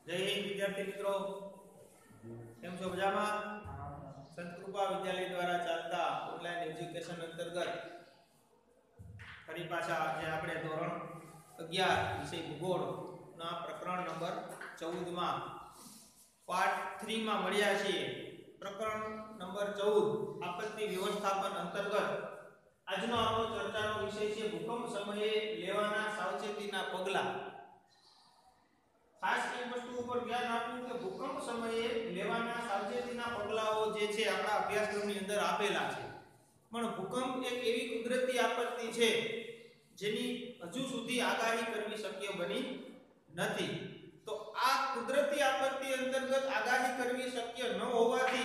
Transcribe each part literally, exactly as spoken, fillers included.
जय हिंद विद्यार्थी मित्रों, केम छो मजामां? संत कृपा विद्यालय द्वारा चालता ऑनलाइन एज्युकेशन अंतर्गत फरी पाछा आज आपणे धोरण अगियार विषय भूगोळ ना प्रकरण नंबर चौदह में पार्ट थ्री में मळ्या छीए। प्रकरण नंबर चौदह आपत्ति व्यवस्थापन अंतर्गत आजनो आपणो चर्चानो विषय छे भूकंप समये लेवाना सावचेतीना पगला। खास एक वस्तु पर ध्यान आपવું કે ભૂકંપ સમયે લેવાના સાવચેતીના પગલાઓ જે છે આપણા અભ્યાસક્રમની અંદર આપેલા છે, પણ ભૂકંપ એક એવી કુદરતી આપત્તિ છે જેની હજુ સુધી આગાહી કરવી શક્ય બની નથી। તો આ કુદરતી આપત્તિ અંતર્ગત આગાહી કરવી શક્ય ન હોવાથી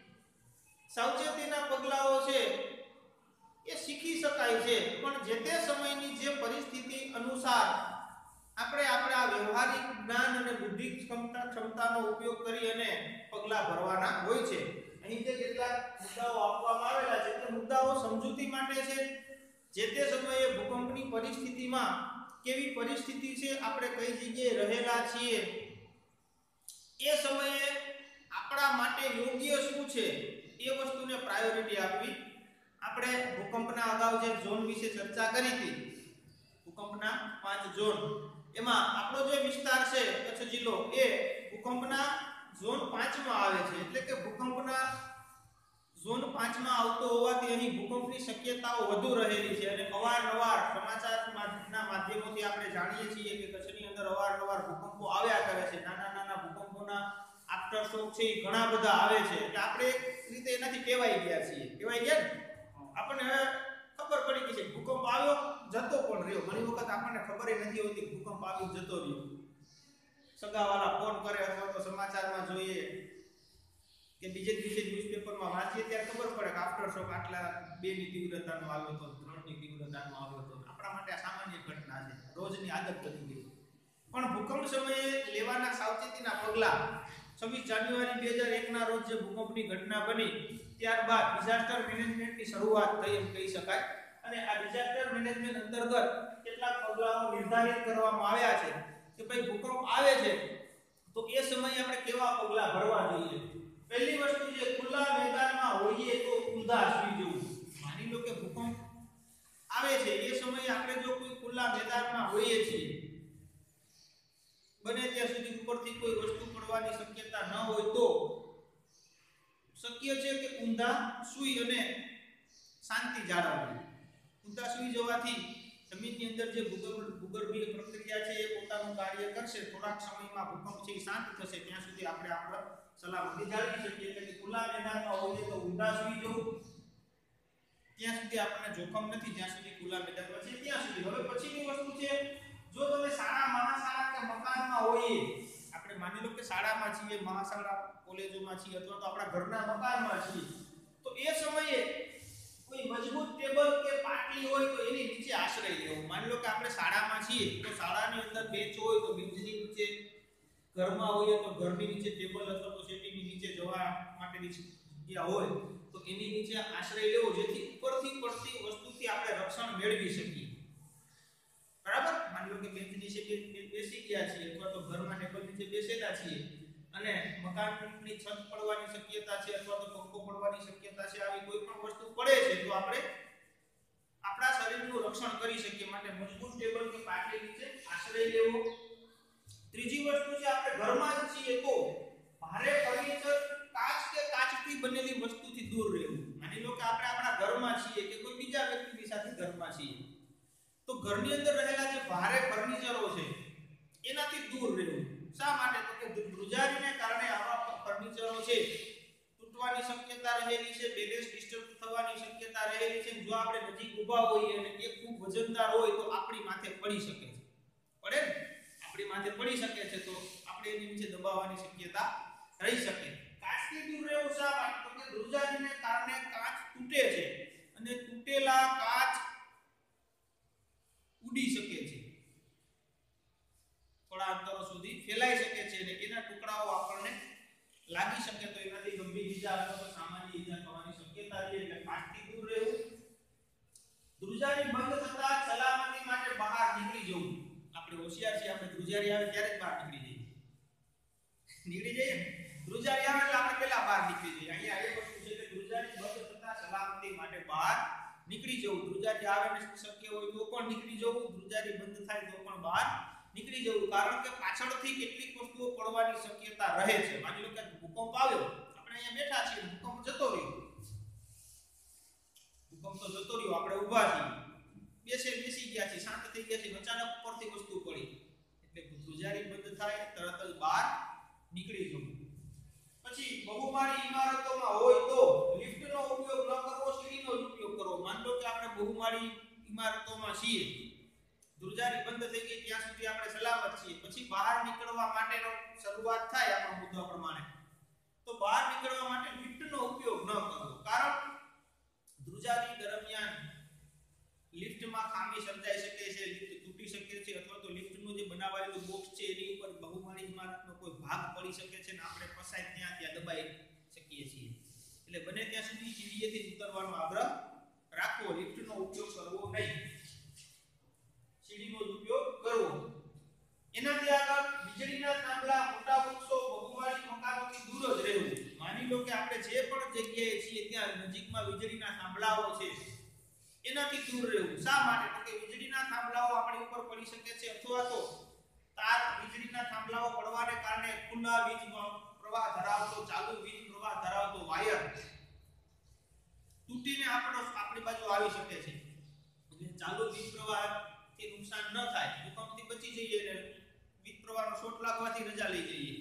સાવચેતીના પગલાઓ છે એ શીખી શકાય છે, પણ જે તે સમયની જે પરિસ્થિતિ અનુસાર આપણે આપણા વ્યવહારિક જ્ઞાન અને બુદ્ધિ ક્ષમતા ક્ષમતાનો ઉપયોગ કરી અને પગલા ભરવાના હોય છે। અહીં જે કેટલાક મુદ્દાઓ આપવામાં આવેલા છે તે મુદ્દાઓ સમજૂતી માટે છે। જે તે સમયે ભૂકંપની પરિસ્થિતિમાં કેવી પરિસ્થિતિ છે, આપણે કઈ જગ્યાએ રહેલા છીએ, એ સમયે આપણા માટે યોગ્ય શું છે એ વસ્તુને પ્રાયોરિટી આપવી। આપણે ભૂકંપના અગાઉ જે ઝોન વિશે ચર્ચા કરી હતી, ભૂકંપના પાંચ ઝોન, એમાં આપણો જે વિસ્તાર છે કચ્છ જિલ્લો એ ભૂકંપના ઝોન પાંચ માં આવે છે, એટલે કે ભૂકંપના ઝોન પાંચ માં આવતો હોવાથી અહીં ભૂકંપની શક્યતાઓ વધુ રહેલી છે। અને અવારનવાર સમાચારના માધ્યમોથી આપણે જાણીએ છીએ કે કચ્છની અંદર અવારનવાર ભૂકંપો આવ્યા કરે છે। નાના નાના ભૂકંપોના આફ્ટર શોક છે એ ઘણા બધા આવે છે, એટલે આપણે એક રીતે એનાથી ટેવાઈ ગયા છીએ। ટેવાઈ ગયા ને, આપણને હવે ખબર પડી ગઈ છે ભૂકંપ આવ્યો જતો પણ રહ્યો। ઘણી વખત આપણને ખબર જ નથી હોતી ભૂકંપ આવ્યો જતો રહ્યો, સગાવાલા ફોન કરે અથવા તો સમાચારમાં જોઈએ કે બીજે દિવસે ન્યૂઝપેપરમાં વાંચીએ ત્યારે ખબર પડે કે આફ્ટર શોક આટલા બે ની તીવ્રતાનો આવ્યો તો, ત્રણ ની તીવ્રતાનો આવ્યો તો। આપણા માટે આ સામાન્ય ઘટના છે, રોજની આદત બની ગઈ। પણ ભૂકંપ સમયે લેવાના સાવચેતીના પગલા છવ્વીસ જાન્યુઆરી બે હજાર એક ના રોજ જે ભૂકંપની ઘટના બની ત્યારબાદ ડિઝાસ્ટર મેનેજમેન્ટની શરૂઆત થઈ એમ કહી શકાય। અને આ ડિઝાસ્ટર મેનેજમેન્ટ અંતર્ગત કેટલાક પગલાઓ નિર્ધારિત કરવામાં આવ્યા છે કે ભાઈ ભૂકંપ આવે છે તો એ સમયે આપણે કેવા પગલા ભરવા જોઈએ। પહેલી વસ્તુ છે ખુલ્લા મેદાનમાં હોઈએ તો ઊંધા સૂઈ જવું। માની લો કે ભૂકંપ આવે છે એ સમયે આપણે જો કોઈ ખુલ્લા મેદાનમાં હોઈએ છીએ, બને ત્યાં સુધી ઉપરથી કોઈ વસ્તુ પડવાની શક્યતા ન હોય તો શક્ય છે કે ઊંધા સૂઈ અને શાંતિ જાળવવી। ઊંધા સૂઈ જવાથી જમીનની અંદર જે ભૂગર્ભીય પ્રક્રિયા છે એ પોતાનું કાર્ય કરશે। થોડાક સમયમાં ભૂકંપ છે એ શાંત થશે, ત્યાં સુધી આપણે આપણો સલામતી જાળવી શકીએ। એટલે કે ખુલ્લા મેદાનમાં હોઈએ તો ઊંધા સૂઈ જવું, ત્યાં સુધી આપણને જોખમ નથી જ્યાં સુધી ખુલ્લા મેદાનમાં છે ત્યાં સુધી। હવે પછીની વસ્તુ છે, જો તમે શાળા મહાશાળા કે મકાનમાં હોઈએ, આપણે માની લો કે શાળામાં છીએ, મહાશાળા કોલેજોમાં છીએ અથવા તો આપણા ઘરના મકાનમાં છીએ, તો એ સમયે કોઈ મજબૂત ટેબલ કે પાટલી હોય તો એની નીચે આશ્રય લેવો। માની લો કે આપણે શાળામાં છીએ તો શાળાની અંદર બેન્ચ હોય તો બેન્ચની નીચે, ઘરમાં હોઈએ તો ઘરની નીચે ટેબલ અથવા તો સેટીની નીચે જવા માટેની જગ્યા હોય તો એની નીચે આશ્રય લેવો, જેથી ઉપરથી પડતી વસ્તુથી આપણે રક્ષણ મેળવી શકીએ। બરાબર, માની લો કે બેન્ચ નીચે બેસી ગયા છીએ અથવા તો ઘરમાં ટેબલ નીચે બેસેલા છીએ અને મકાનની છત પડવાની શક્યતા છે અથવા તો પંખો પડવાની શક્યતા છે, આવી કોઈ પણ વસ્તુ પડે છે તો આપણે આપણા શરીરનું રક્ષણ કરી શકીએ, માટે મજબૂત ટેબલ કે પાટલી નીચે આશ્રય લેવો। ત્રીજી વસ્તુ છે, આપણે ઘરમાં જ છીએ તો ભારે ફર્નિચર, કાચ કે કાચથી બનેલી વસ્તુથી દૂર રહેવું। માની લો કે આપણે આપણા ઘરમાં છીએ કે કોઈ બીજા વ્યક્તિની સાથે ઘરમાં છીએ તો ઘરની અંદર રહેલા જે ભારે ફર્નિચરો છે એનાથી દૂર રહેવું। શા માટે? તો કે ધ્રુજારીને કારણે આવા ફર્નિચરો છે તૂટવાની શક્યતા રહેલી છે, બેલેન્સ ડિસ્ટર્બ થવાની શક્યતા રહેલી છે। જો આપણે નજીક ઊભા હોઈએ અને એ ખૂબ વજનદાર હોય તો આપણી માથે પડી શકે છે, પડે ને, આપણી માથે પડી શકે છે તો આપણે એની નીચે દબાવવાની શક્યતા રહી શકે। કાચથી દૂર રહેવું શા માટે? તો કે ધ્રુજારીને કારણે કાચ તૂટે છે અને તૂટેલા કાચ ઉડી શકે છે, થોડા અંતરો સુધી ફેલાઈ શકે છે અને એના ટુકડાઓ આપણને લાગી શકે તો એનાથી ગંભીર ઈજા અથવા તો સામાન્ય ઈજા થવાની શક્યતા રહે। એટલે કાચથી દૂર રહેવું। ધ્રુજારી બંધ થતા સલામતી માટે બહાર નીકળી જવું। આપણે હોશિયાર છીએ, આપણે ધ્રુજારી આવે ત્યારે જ બહાર નીકળી જઈએ। નીકળી જઈએ ધ્રુજારી આવે એટલે આપણે પહેલા બહાર નીકળી જઈએ. અહીંયા એ વસ્તુ છે કે ધ્રુજારી બંધ થતા સલામતી માટે બહાર નીકળી જવું. ધ્રુજારી આવે ને શક્ય હોય તો પણ નીકળી જવું, ધ્રુજારી બંધ થાય તો પણ બહાર નીકળી જવું. કારણ કે પાછળથી કેટલીક વસ્તુઓ પડવાની શક્યતા રહે છે. માની લો કે ભૂકંપ આવ્યો, આપણે અહીંયા બેઠા છીએ, ભૂકંપ જતો રહ્યો, ભૂકંપ તો જતો રહ્યો, આપણે ઊભા છીએ, બેસે બેસી ગયા છીએ, શાંત થઈ ગયા છીએ, અચાનક ઉપરથી વસ્તુ પડી એટલે ધ્રુજારી બંધ થાય તરત જ બહાર નીકળી જવું. પછી બહુમાળી ઇમારતોમાં હોય તો લિફ્ટનો ઉપયોગ ન કરવો, સીડીનો જ ઉપયોગ કરવો. માન લો કે આપણે બહુમાળી ઇમારતોમાં છીએ, ધ્રુજારી બંધ થઈ ગઈ ત્યાં સુધી આપણે સલામત છીએ. પછી બહાર નીકળવા માટેનો શરૂઆત થાય આપણા મુદ્દા પ્રમાણે, તો બહાર નીકળવા માટે લિફ્ટનો ઉપયોગ ન કરવો. કારણ ધ્રુજારી દરમિયાન લિફ્ટમાં ખામી સર્જાઈ શકે છે, લિફ્ટ તૂટી શકે છે, અથવા તો લિફ્ટનું જે બનાવાયેલું બોક્સ છે એની ઉપર બહુમાળી ઇમારતનો કોઈ ભાગ પડી શકે છે ને આપણે ફસાઈ ત્યાં ત્યાં દબાઈ શકીએ છીએ. એટલે બને ત્યાં સુધી સીડીએથી ઉતરવાનો આગ્રહ રાખવો, લિફ્ટનો ઉપયોગ કરવો નહીં, સીડીનો જ ઉપયોગ કરવો. એનાથી આગળ વીજળીના થાંભલા, મોટા વૃક્ષો, બહુમાળી મકાનોથી દૂર જ રહેવું. માની લો કે આપણે જે પણ જગ્યાએ છીએ ત્યાં નજીકમાં વીજળીના થાંભલાઓ છે, એનાથી દૂર રહેવું. શા માટે? તો કે વીજળીના થાંભલાઓ આપણી ઉપર પડી શકે છે, અથવા તો તાર વીજળીના થાંભલાઓ પડવાને કારણે ખુલ્લા વીજ પ્રવાહ ધરાવતો, ચાલુ વીજ પ્રવાહ ધરાવતો વાયર તૂટીને આપણો આપણી બાજુ આવી શકે છે. એટલે ચાલુ વીજ પ્રવાહથી નુકસાન ન થાય, ભૂકંપથી બચી જઈએ ને વીજ પ્રવાહનો શોર્ટ લાગવાથી રજા લઈ જઈએ,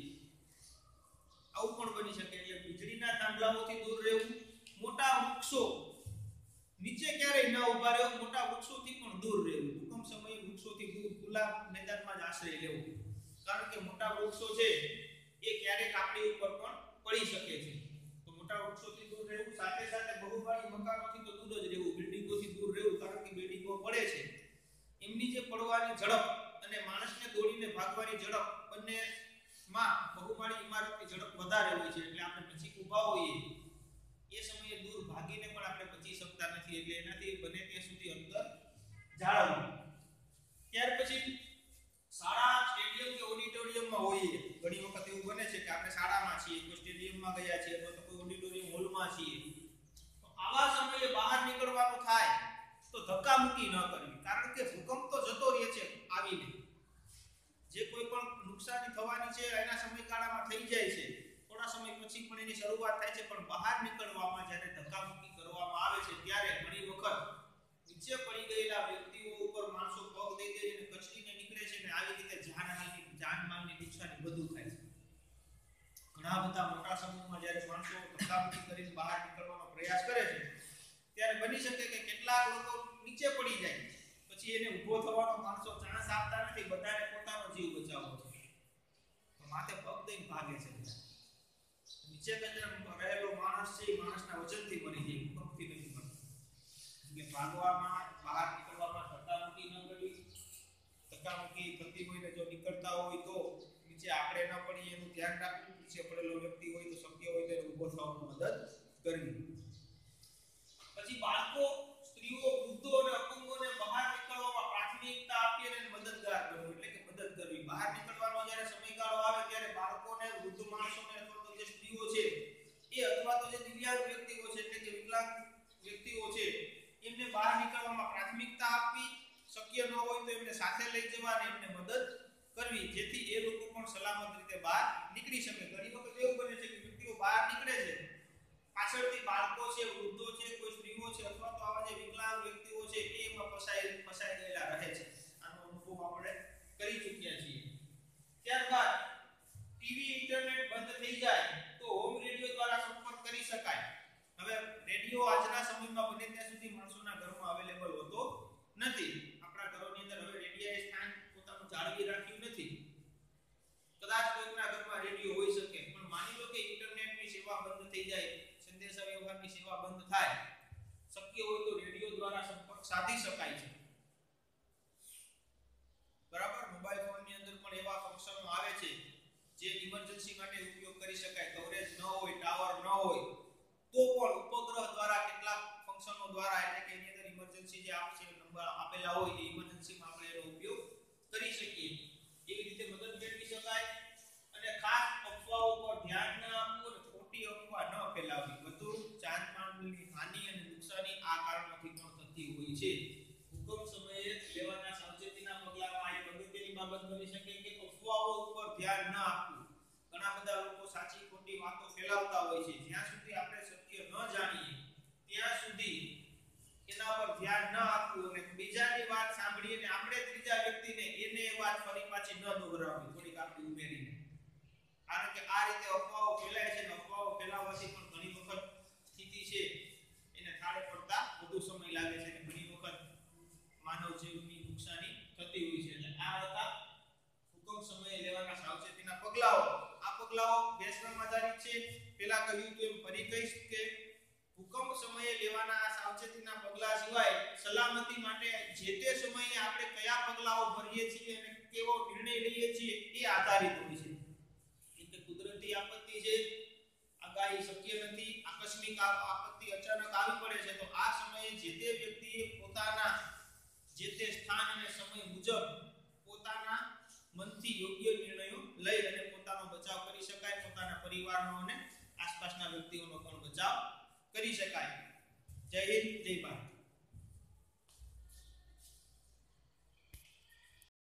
આવું પણ બની શકે. એટલે વીજળીના થાંભલાઓથી દૂર રહેવું. મોટા વૃક્ષો નીચે ક્યારેય ન ઉભા રહેવું, મોટા વૃક્ષોથી પણ દૂર રહેવું. ભૂકંપ સમયે વૃક્ષોથી દૂર ખુલ્લા મેદાનમાં જ આશ્રય લેવો. કારણ કે મોટા વૃક્ષો છે એ ક્યારેક આપણી ઉપર પણ પડી શકે છે, તો મોટા વૃક્ષોથી દૂર રહેવું. સાથે સાથે બહુમાળી મકાનોથી તો દૂર જ રહેવું, બિલ્ડિંગોથી દૂર રહેવું. કારણ કે બિલ્ડિંગો પડે છે, એમની જે પડવાની ઝડપ અને માણસને દોડીને ભાગવાની ઝડપ, બંનેમાં બહુમાળી ઇમારતની ઝડપ વધારે હોય છે. એટલે આપણે નજીક ઊભા હોઈએ એ સમયે દૂર ભાગીને પણ આપણે બચી શકતા નથી. એટલે એનાથી બને ત્યાં સુધી અંતર જાળવવું. ત્યાર પછી શાળા, સ્ટેડિયમ કે ઓડિટોરિયમમાં હોઈએ, ઘણી વખત એવું બને છે કે આપણે શાળામાં છીએ, કોઈ સ્ટેડિયમમાં ગયા છીએ, અથવા તો કોઈ ઓડિટોરિયમ હોલમાં છીએ, તો આવા સમયે બહાર નીકળવાનું થાય તો ધક્કામુક્કી ન કરવી. કારણ કે ભૂકંપ તો જતો રહે છે આવીને, જે કોઈ પણ નુકસાની થવાની છે એના સમયગાળામાં થઈ જાય છે, થોડા સમય પછી પણ એની શરૂઆત થાય છે. પણ બહાર નીકળવામાં જ્યારે ધક્કામુક્કી કરવામાં આવે છે ત્યારે ઘણી વખત નીચે પડી ગયેલા વ્યક્તિઓ ઉપર માણસો પગ દઈ દઈને કચડીને નીકળે છે ને આવી રીતે જાનહાનિ, જાનમાલની નુકસાની બધું થાય છે. ઘણા બધા મોટા સમૂહમાં જ્યારે માણસો ધક્કામુક્કી કરીને બહાર નીકળવાનો પ્રયાસ કરે છે ત્યારે બની શકે કે કેટલાક લોકો નીચે પડી જાય, પછી એને ઊભો થવાનો માણસો ચાન્સ આપતા નથી, બધાને પોતાનો જીવ બચાવવો છે, તો માથે પગ દઈને ભાગે છે. નીચે રહેલો માણસ છે, માણસના વજનથી મરી જાય, ભૂકંપથી નથી મરતો. એટલે ભાગવામાં, બહાર નીકળવામાં ધક્કામુક્કી ન કરવી. ધક્કામુક્કી થતી હોય ને જો નીકળતા હોય તો નીચે આપણે ન પડીએ એનું ધ્યાન રાખવું. નીચે પડેલો વ્યક્તિ હોય તો શક્ય હોય તો ઊભો થવામાં મદદ કરવી. પછી બાળકો, સ્ત્રીઓ, વૃદ્ધો અને અપંગોને બહાર નીકળવામાં પ્રાથમિકતા આપી અને મદદગાર બનવું, એટલે કે મદદ કરવી. બહાર નીકળવાનો જ્યારે સમયગાળો આવે ત્યારે બાળકોને, વૃદ્ધ માણસોને, અથવા તો જે સ્ત્રીઓ છે એ, અથવા તો જે દિવ્યાંગ વ્યક્તિઓ છે એટલે કે વિકલાંગ વ્યક્તિઓ છે, એમને બહાર નીકળવામાં પ્રાથમિકતા આપવી. શક્ય ન હોય તો એમને સાથે લઈ જવા અને એમને મદદ કરવી, જેથી એ લોકો પણ સલામત રીતે બહાર નીકળી શકે. ઘણી વખત એવું બને છે કે વ્યક્તિઓ બહાર નીકળે છે, પાછળથી બાળકો છે, વૃદ્ધો છે, કોઈ સ્ત્રીઓ છે, અથવા તો આવા જે વિકલાંગ વ્યક્તિઓ છે એ એમાં ફસાઈ ફસાઈ ગયેલા રહે છે. આનો અનુભવ આપણે કરી ચૂક્યા છીએ. ત્યારબાદ ટીવી, ઇન્ટરનેટ બંધ થઈ જાય તો હોમ રેડિયો દ્વારા સંપર્ક કરી શકાય. હવે રેડિયો આજના સમયમાં બને ત્યાં સુધી માણસોના ઘરમાં અવેલેબલ હોતો નથી. આપણા ઘરોની અંદર હવે રેડિયોએ સ્થાન પોતાનું જાળવી રાખ્યું નથી. કદાચ કોઈના ઘરમાં રેડિયો હોઈ શકે, પણ માની લો કે ઇન્ટરનેટની સેવા બંધ થઈ જાય, સંદેશાવ્યવહારની સેવા બંધ થાય, શક્ય હોય તો રેડિયો દ્વારા સંપર્ક સાધી શકાય છે. બરાબર, મોબાઈલ ફોનની અંદર પણ એવા ફંક્શનો આવે છે જે ઇમરજન્સી માટે ઉપયોગ કરી શકાય. કવરેજ ન હોય, ટાવર ન હોય તો પણ ઉપગ્રહ દ્વારા કેટલાક ફંક્શનો દ્વારા, એટલે કે એની અંદર ઇમરજન્સી જે આપશે નંબર આપેલા હોય એ ઇમરજન્સીમાં આપણે એનો ઉપયોગ કરી શકીએ. એવી રીતે મદદ મેળવી શકાય. અને ખાસ અફવાઓ બાબત બની શકે કે અફવાઓ ઉપર ધ્યાન ન આપવું. ઘણા બધા લોકો સાચી ખોટી વાતો ફેલાવતા હોય છે. જ્યાં સુધી આપણે સત્ય ન જાણીએ ત્યાં સુધી એના પર ધ્યાન ન આપવું અને બીજાની વાત સાંભળીને આપણે ત્રીજા વ્યક્તિને એને વાત ફરી પાછી ન દોહરાવવી, થોડીક આપણી ઉમેરીને. કારણ કે આ રીતે અફવાઓ ફેલાય છે અને અફવાઓ ફેલાવવાથી પણ ઘણી વખત સ્થિતિ છે એને થાળે પડતા વધુ સમય લાગે છે અને ઘણી વખત માનવ જીવની નુકસાની થતી હોય છે. એટલે આ હતા હુકમ સમયે લેવાના સાવચેતીના પગલાઓ. આ પગલાઓ બેસમાં આધારિત છે. પહેલા કહ્યું તો એમ ફરી કહીશ કે હુકમ સમયે લેવાના આ સાવચેતીના પગલા સિવાય સલામતી માટે જે તે સમયે આપણે કયા પગલાઓ ભરીએ છીએ અને કેવો નિર્ણય લઈએ છીએ એ આધારિત હોય છે. એટલે કુદરતી આપત્તિ છે, આગાહી શક્ય નથી, આકસ્મિક આપત્તિ અચાનક આવી પડે છે, તો આ સમયે જે તે વ્યક્તિએ પોતાના જે તે સ્થાન અને સમય મુજબ પોતાના મનથી યોગ્ય નિર્ણયો લઈ અને પોતાનો બચાવ કરી શકાય, પોતાના પરિવારનો અને આસપાસના વ્યક્તિઓનો પણ બચાવ કરી શકાય. જય હિન્દ, જય ભારત.